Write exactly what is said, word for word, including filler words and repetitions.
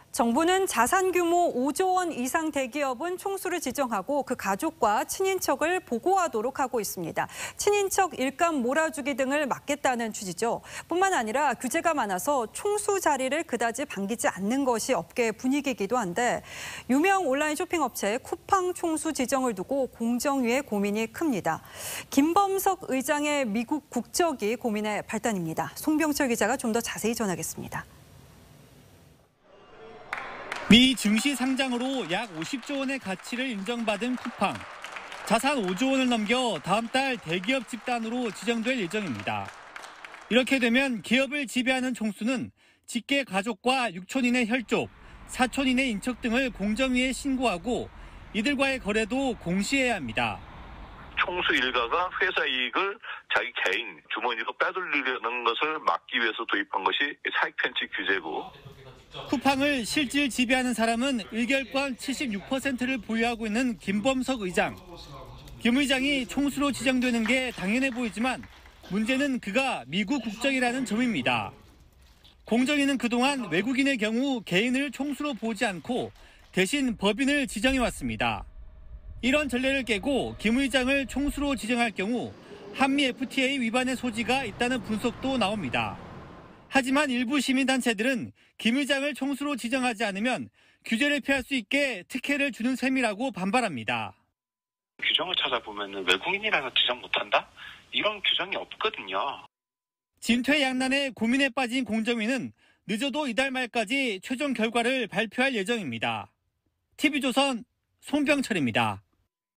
정부는 자산 규모 오조 원 이상 대기업은 총수를 지정하고 그 가족과 친인척을 보고하도록 하고 있습니다. 친인척 일감 몰아주기 등을 막겠다는 취지죠. 뿐만 아니라 규제가 많아서 총수 자리를 그다지 반기지 않는 것이 업계 분위기이기도 한데 유명 온라인 쇼핑 업체 쿠팡 총수 지정을 두고 공정위의 고민이 큽니다. 김범석 의장의 미국 국적이 고민의 발단입니다. 송병철 기자가 좀 더 자세히 전하겠습니다. 미 증시 상장으로 약 오십조 원의 가치를 인정받은 쿠팡. 자산 오조 원을 넘겨 다음 달 대기업 집단으로 지정될 예정입니다. 이렇게 되면 기업을 지배하는 총수는 직계 가족과 육촌인의 혈족, 사촌인의 인척 등을 공정위에 신고하고 이들과의 거래도 공시해야 합니다. 총수 일가가 회사 이익을 자기 개인 주머니로 빼돌리려는 것을 막기 위해서 도입한 것이 사익 편취 규제고. 쿠팡을 실질 지배하는 사람은 의결권 칠십육 퍼센트를 보유하고 있는 김범석 의장. 김 의장이 총수로 지정되는 게 당연해 보이지만 문제는 그가 미국 국적이라는 점입니다. 공정위는 그동안 외국인의 경우 개인을 총수로 보지 않고 대신 법인을 지정해왔습니다. 이런 전례를 깨고 김 의장을 총수로 지정할 경우 한미 에프티에이 위반의 소지가 있다는 분석도 나옵니다. 하지만 일부 시민단체들은 김 의장을 총수로 지정하지 않으면 규제를 피할 수 있게 특혜를 주는 셈이라고 반발합니다. 규정을 찾아보면 외국인이라서 지정 못한다? 이런 규정이 없거든요. 진퇴양난의 고민에 빠진 공정위는 늦어도 이달 말까지 최종 결과를 발표할 예정입니다. 티비조선 송병철입니다.